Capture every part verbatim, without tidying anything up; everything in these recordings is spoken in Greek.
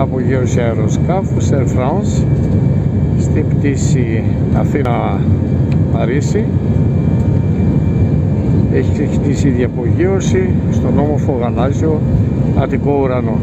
απογείωση αεροσκάφου Air France στην πτήση Αθήνα-Παρίσι. Έχει ξεκινήσει η διαπογείωση στον όμορφο γαλάζιο Αττικό ουρανό.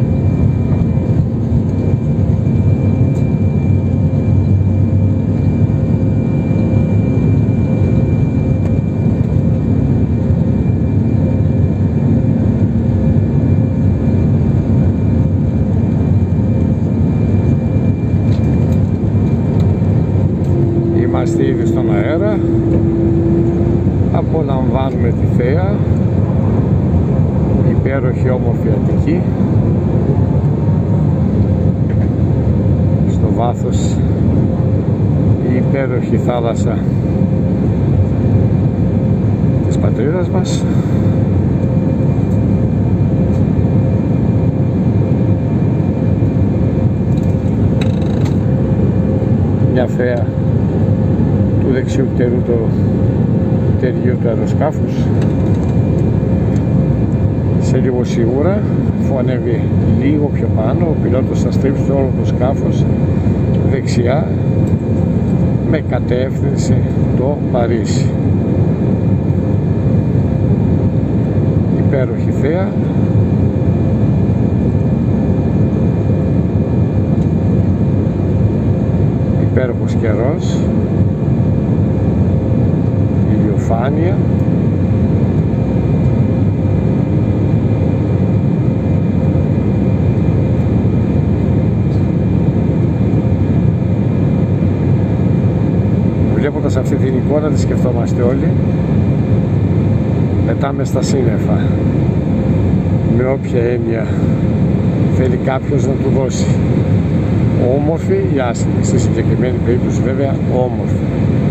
Είμαστε ήδη στον αέρα, απολαμβάνουμε τη θέα, υπέροχη όμορφη Αττική, στο βάθος η υπέροχη θάλασσα της πατρίδας μας. Μια θέα του δεξιού πτερού του πτεριού του αεροσκάφους. Σε λίγο σίγουρα, αφού ανέβει λίγο πιο πάνω, ο πιλότος θα στρίψει όλο το σκάφος δεξιά με κατεύθυνση το Παρίσι. Υπέροχη θέα. Υπέροχος καιρός. Ηλιοφάνεια. Βλέποντας αυτή την εικόνα τη σκεφτόμαστε όλοι, πετάμε στα σύννεφα, με όποια έννοια θέλει κάποιος να του δώσει, όμορφη ή άσχημη, στη συγκεκριμένη περίπτωση βέβαια όμορφη.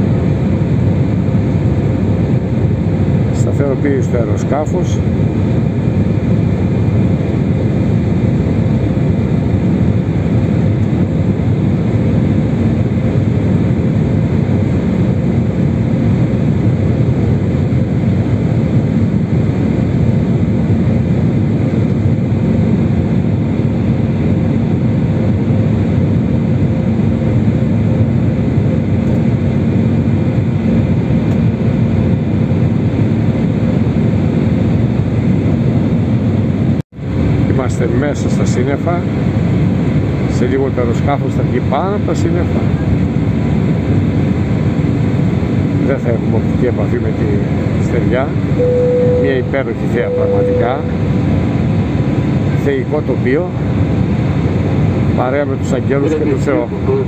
Σταθεροποίηση του αεροσκάφους. Είμαστε μέσα στα σύννεφα, σε λίγο το αεροσκάφος θα βγει πάνω από τα σύννεφα. Δεν θα έχουμε οπτική επαφή με τη στεριά. Μια υπέροχη θέα πραγματικά, θεϊκό τοπίο, παρέα με τους αγγέλους και τον Θεό.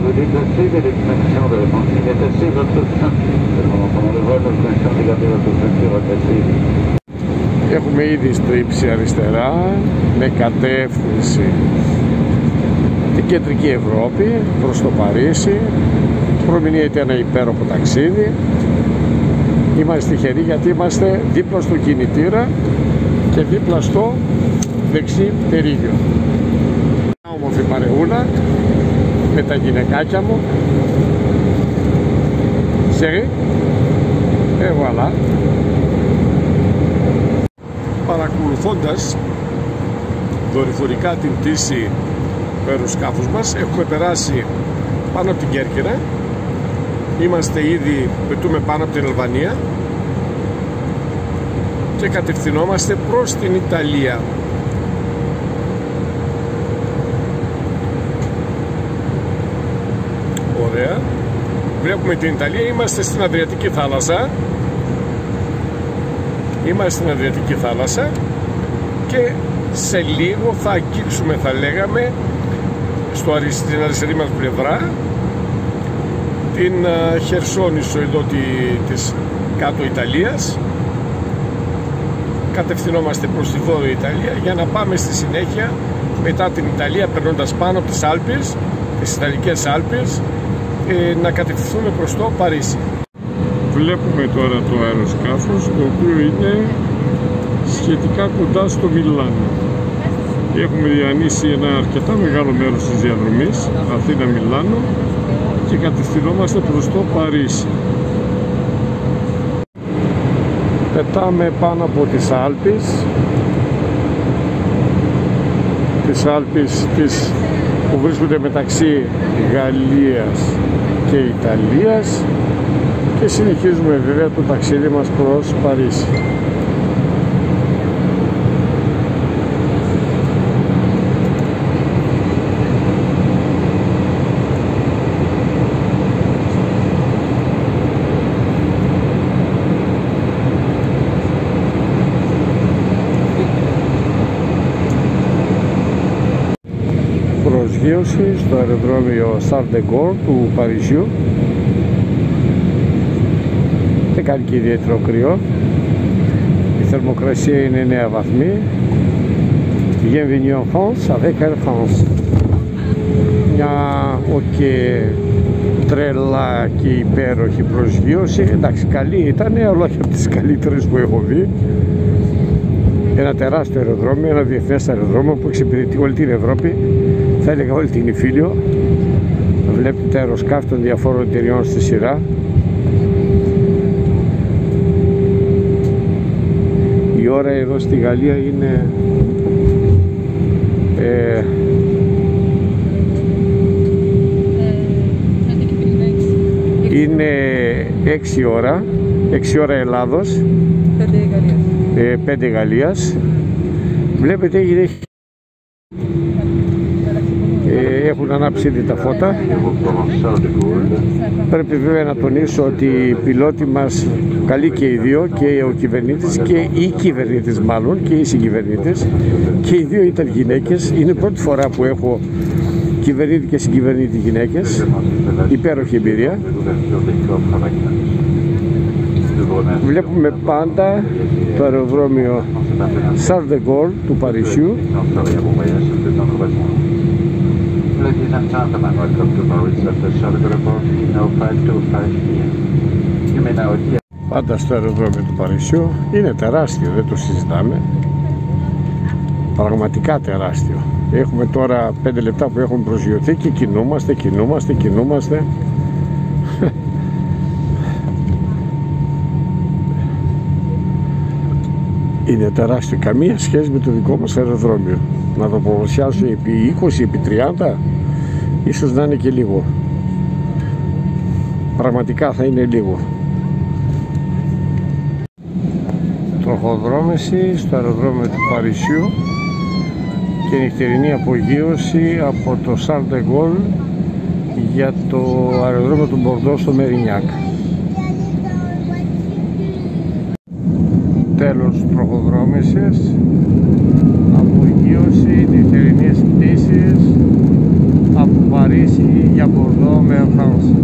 Έχουμε ήδη στρίψει αριστερά με κατεύθυνση την κεντρική Ευρώπη προς το Παρίσι. Προμηνύεται ένα υπέροχο ταξίδι. Είμαστε τυχεροί γιατί είμαστε δίπλα στο κινητήρα και δίπλα στο δεξί πτερίγιο. Μια όμορφη παρεούλα με τα γυναικάκια μου. Σερί, εγώ αλλά παρακολουθώντας δορυφορικά την πτήση του αεροσκάφους μας, έχουμε περάσει πάνω από την Κέρκυρα. Είμαστε ήδη, πετούμε πάνω από την Αλβανία και κατευθυνόμαστε προς την Ιταλία. Ωραία. Βλέπουμε την Ιταλία, είμαστε στην Αδριατική θάλασσα. Είμαστε στην Αδριατική θάλασσα και σε λίγο θα αγγίξουμε, θα λέγαμε, στο, στην αριστερή μας πλευρά την uh, Χερσόνησο εδώ τη, της κάτω Ιταλίας. Κατευθυνόμαστε προς τη Βόρεια Ιταλία για να πάμε στη συνέχεια μετά την Ιταλία, περνώντας πάνω από τις Άλπεις, τις Ιταλικές Άλπεις, ε, να κατευθυνθούμε προς το Παρίσι. Βλέπουμε τώρα το αεροσκάφος, το οποίο είναι σχετικά κοντά στο Μιλάνο. Έχουμε διανύσει ένα αρκετά μεγάλο μέρος της διαδρομής Αθήνα-Μιλάνο και κατευθυνόμαστε προς το Παρίσι. Πετάμε πάνω από τις Άλπεις, τις Άλπεις της που βρίσκονται μεταξύ Γαλλίας και Ιταλίας και συνεχίζουμε βέβαια το ταξίδι μας προς Παρίσι. Προσγείωση στο αεροδρόμιο Charles de Gaulle του Παρισιού. Δεν κάνει και ιδιαίτερο κρύο. Η θερμοκρασία είναι εννέα βαθμοί. Bienvenue en France avec Air France. Μια και τρελά και υπέροχη προσγείωση. Εντάξει, καλή ήταν, αλλά όχι από τις καλύτερες που έχω δει. Ένα τεράστιο αεροδρόμιο, ένα διεθνές αεροδρόμιο που εξυπηρετεί όλη την Ευρώπη, θα έλεγα όλη την Ιφίλιο. Βλέπετε τα αεροσκάφη των διαφόρων εταιριών στη σειρά. Η ώρα εδώ στη Γαλλία είναι ε, είναι έξι ώρα, έξι ώρα Ελλάδος, πέντε Γαλλίας. Βλέπετε έγινε, ε, έχουν ανάψει ήδη τα φώτα. Πρέπει βέβαια να τονίσω ότι οι πιλότοι μας, καλοί και οι δύο, και ο κυβερνήτης και η κυβερνήτης μάλλον και οι συγκυβερνήτες, και οι δύο ήταν γυναίκες. Είναι η πρώτη φορά που έχω κυβερνήτη και συγκυβερνήτη γυναίκες. Υπέροχη εμπειρία. Βλέπουμε πάντα το αεροδρόμιο Charles de Gaulle του Παρισιού. Πάντα στο αεροδρόμιο του Παρισιού. Είναι τεράστιο, δεν το συζητάμε. Πραγματικά τεράστιο. Έχουμε τώρα πέντε λεπτά που έχουμε προσγειωθεί και κινούμαστε, κινούμαστε, κινούμαστε. Είναι τεράστιο, καμία σχέση με το δικό μας αεροδρόμιο. Να το παρουσιάσω επί είκοσι, επί τριάντα, ίσως να είναι και λίγο. Πραγματικά θα είναι λίγο. Τροχοδρόμηση στο αεροδρόμιο του Παρισιού και νυχτερινή απογείωση από το Charles de Gaulle για το αεροδρόμιο του Μπορντό στο Μερινιάκ. Τέλος τροχοδρόμησης, απογείωση νυχτερινής πτήσης από Παρίσι για Μπορντό με Air France.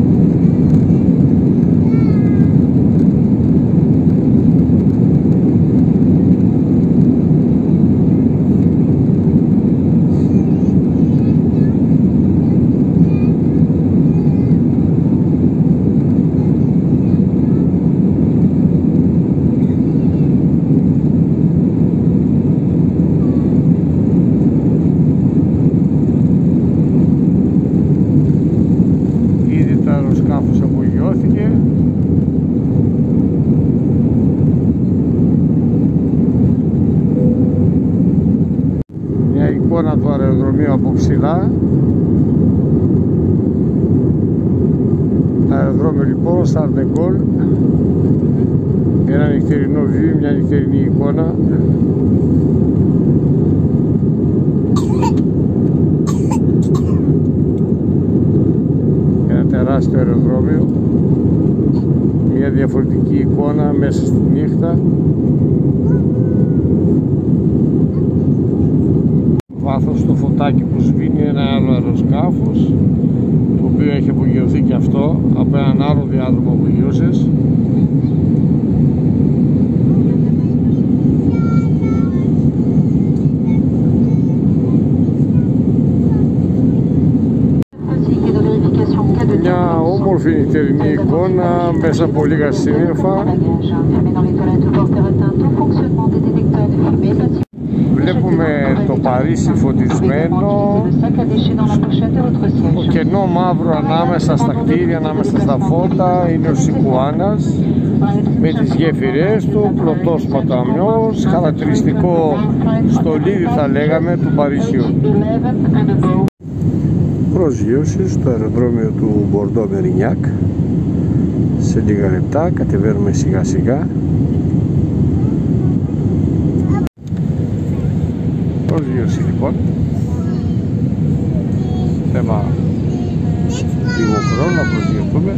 Εικόνα του αεροδρομίου από ψηλά. Αεροδρόμιο λοιπόν, Charles de Gaulle. Ένα νυχτερινό view, μια νυχτερινή εικόνα. Ένα τεράστιο αεροδρόμιο. Μια διαφορετική εικόνα μέσα στη νύχτα. Βάθος το φωτάκι που σβήνει ένα άλλο αεροσκάφος, το οποίο έχει απογειωθεί και αυτό από έναν άλλο διάδρομο απογείωσης. Μια όμορφη νυχτερινή εικόνα μέσα από λίγα σύννεφα. Βλέπουμε το Παρίσι φωτισμένο, το κενό μαύρο ανάμεσα στα κτίρια, ανάμεσα στα φώτα είναι ο Σικουάνας με τις γέφυρές του, πλωτός ποταμιός, χαρακτηριστικό στολίδι θα λέγαμε του Παρισιού. Προσγείωση στο αεροδρόμιο του Μπορντό Μερινιάκ. Σε λίγα λεπτά κατεβαίνουμε σιγά σιγά. Προσγείωση λοιπόν. Θέμα λίγο χρόνο να προσγειωθούμε.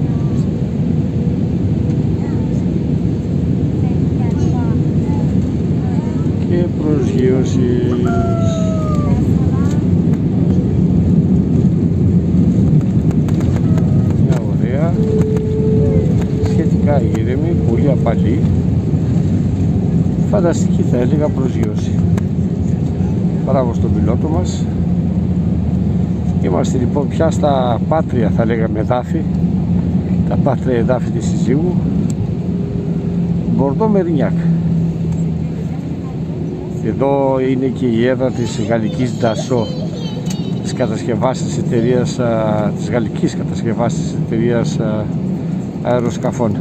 Και προσγείωση. Μια ωραία, σχετικά ήρεμη, πολύ απαλή, φανταστική θα έλεγα προσγείωση. Μπράβο στον πιλότο μας. Είμαστε λοιπόν πια στα πάτρια, θα λέγαμε, εδάφη, τα πάτρια εδάφη της συζύγου, Μπορντό Μερινιάκ. Εδώ είναι και η έδρα της γαλλικής Dassault, της κατασκευάστης εταιρείας, της γαλλικής κατασκευάστης εταιρείας αεροσκαφών.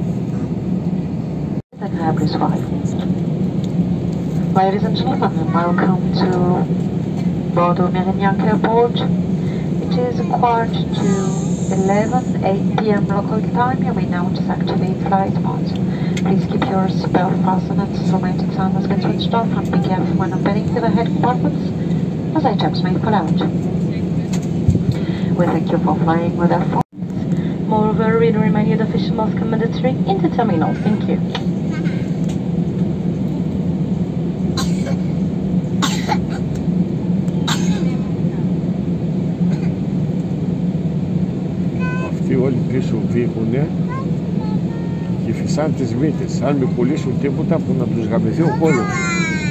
Ladies and gentlemen, welcome to Bordeaux Mérignac Airport. It is a quarter to eleven, eight p m local time. You may now disactivate flight mode. Please keep your seatbelt fastened until romantic sound has been switched off, and be careful when opening the head compartments, as items may fall out. We thank you for flying with our phone. Moreover, we remind you the official mask and mandatory in the terminal. Thank you. Αυτοί όλοι πίσω βήχουνε και φυσάνε τις μύτες. Αν με πουλήσουν τίποτα που να τους γαμηθεί ο κόλλος.